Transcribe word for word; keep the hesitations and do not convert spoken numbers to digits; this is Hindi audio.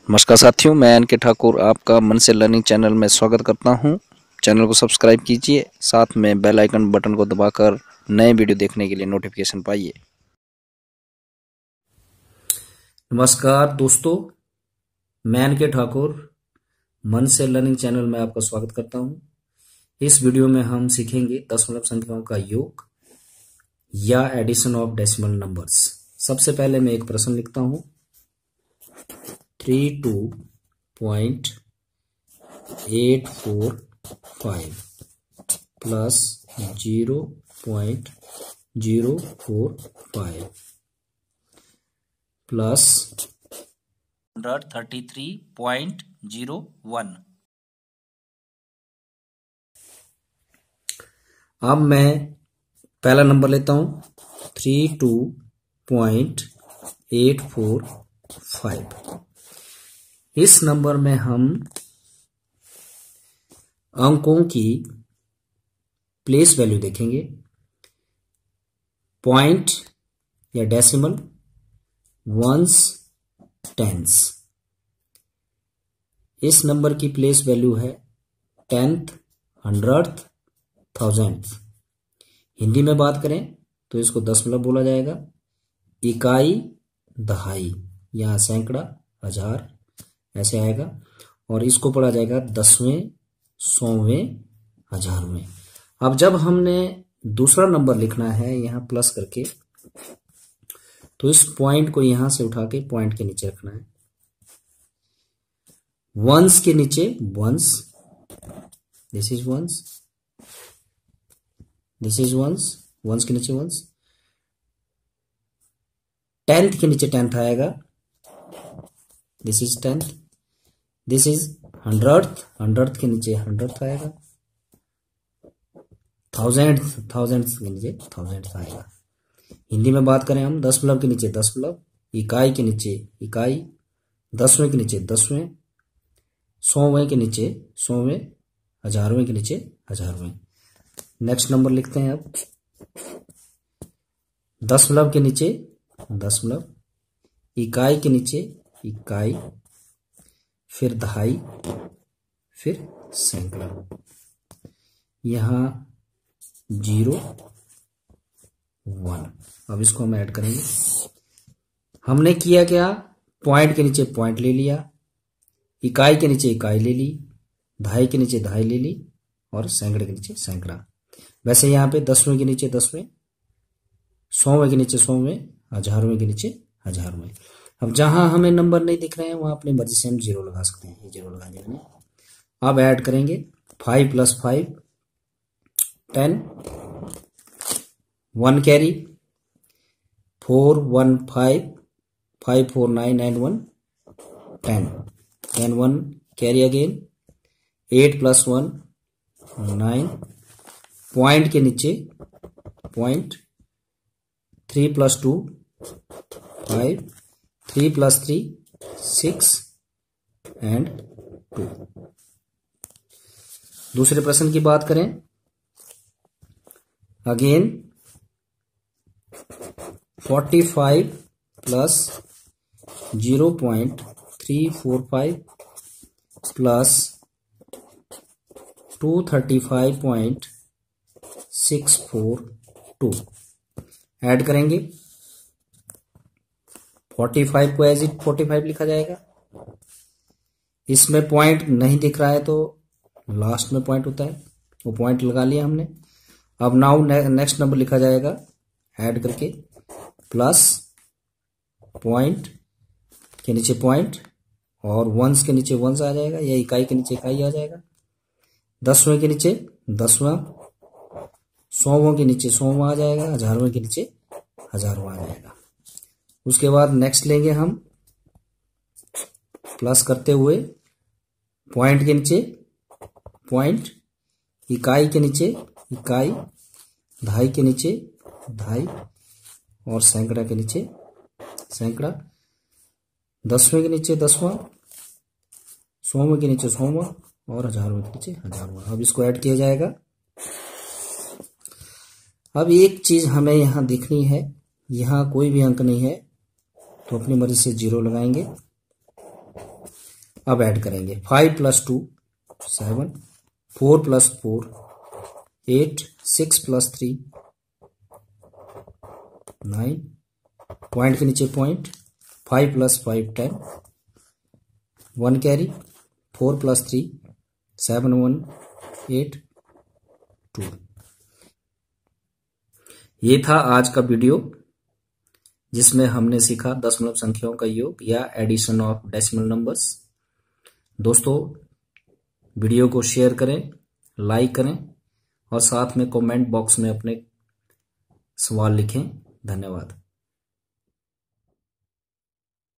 नमस्कार साथियों, मैं एन के ठाकुर आपका मन से लर्निंग चैनल में स्वागत करता हूं। चैनल को सब्सक्राइब कीजिए, साथ में बेल आइकन बटन को दबाकर नए वीडियो देखने के लिए नोटिफिकेशन पाइए। नमस्कार दोस्तों, मैं एन के ठाकुर मन से लर्निंग चैनल में आपका स्वागत करता हूं। इस वीडियो में हम सीखेंगे दशमलव संख्याओं का योग या एडिशन ऑफ डेसिमल नंबर्स। सबसे पहले मैं एक प्रश्न लिखता हूं। Three two point eight four five plus zero point zero four five plus hundred thirty three point zero one. अब मैं पहला नंबर लेता हूं, three two point eight four five. इस नंबर में हम अंकों की प्लेस वैल्यू देखेंगे। पॉइंट या डेसिमल, वंस, टेंस। इस नंबर की प्लेस वैल्यू है टेंथ, हंड्रेड्थ, थाउजेंड्थ। हिंदी में बात करें तो इसको दशमलव बोला जाएगा। इकाई, दहाई, यहां सैकड़ा, हजार ऐसे आएगा। और इसको पढ़ा जाएगा दसवें, सौवें, हजारवें। अब जब हमने दूसरा नंबर लिखना है यहां प्लस करके, तो इस पॉइंट को यहां से उठा के पॉइंट के नीचे रखना है। वंस के नीचे ones, this is ones, this is ones, ones के नीचे वंस। टेंथ के नीचे टेंथ आएगा, this is tenth. This is hundredth, hundredth के नीचे हंड्रेड्थ आएगा। थाउजेंड, थाउजेंड के नीचे थाउजेंड आएगा। हिंदी में बात करें हम, दशमलव के नीचे दशमलव, इकाई के नीचे इकाई, दसवें के नीचे दसवें, सौवें के नीचे सौवें, हजारवें के नीचे हजारवें। नेक्स्ट नंबर लिखते हैं अब। दशमलव के नीचे दशमलव, इकाई के नीचे इकाई, फिर दहाई, फिर सैकड़ा। यहां जीरो, वन। अब इसको हम ऐड करेंगे। हमने किया क्या, पॉइंट के नीचे पॉइंट ले लिया, इकाई के नीचे इकाई ले ली, दहाई के नीचे दहाई ले ली, और सैकड़े के नीचे सैकड़ा। वैसे यहां पे दसवें के नीचे दसवें, सौवें के नीचे सौवें, हजारवें के नीचे हजारवें। अब जहां हमें नंबर नहीं दिख रहे हैं वहां अपनी मर्जी से हम जीरो लगा सकते हैं। ये जीरो लगा दिया। अब ऐड करेंगे five plus five, ten, one carry, four one five, five four nine and one ten, then one carry again, eight plus one nine, point के नीचे point, three plus two five, three plus three six and two. दूसरे प्रश्न की बात करें, again forty five plus zero point three four five plus two thirty five point six four two add करेंगे। फोर्टी फाइव को एज इट फोर्टी फाइव लिखा जाएगा। इसमें पॉइंट नहीं दिख रहा है तो लास्ट में पॉइंट होता है, वो पॉइंट लगा लिया हमने। अब नाउ नेक्स्ट नंबर लिखा जाएगा ऐड करके, प्लस पॉइंट के नीचे पॉइंट और वंस के नीचे वंस आ जाएगा, या इकाई के नीचे इकाई आ जाएगा। दसवें के नीचे दसवां, सौवें के नीचे सौवां आ जाएगा, हजारवें के नीचे हजारवां आ जाएगा। उसके बाद नेक्स्ट लेंगे हम प्लस करते हुए, पॉइंट के नीचे पॉइंट, इकाई के नीचे इकाई, दहाई के नीचे दहाई, और सैकड़ा के नीचे सैकड़ा। दसवें के नीचे दसवां, सौवें के नीचे सौवां, और हजारवें के नीचे हजारवां। अब इसको ऐड किया जाएगा। अब एक चीज हमें यहां देखनी है, यहां कोई भी अंक नहीं है तो अपनी मर्जी से जीरो लगाएंगे। अब ऐड करेंगे। Five plus two seven, four plus four eight, six plus three nine, point के नीचे point, five plus five ten, one carry, four plus three seven, one eight, two. ये था आज का वीडियो जिसमें हमने सीखा दशमलव संख्याओं का योग या एडिशन ऑफ डेसिमल नंबर्स। दोस्तों, वीडियो को शेयर करें, लाइक करें और साथ में कमेंट बॉक्स में अपने सवाल लिखें। धन्यवाद।